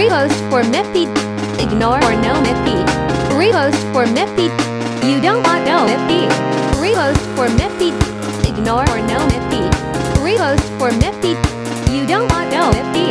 Repost for Mippy. Ignore or no Mippy. Repost for Mippy. You don't want no Mippy. Repost for Mippy. Ignore or no Mippy. Repost for Mippy. You don't want no Mippy.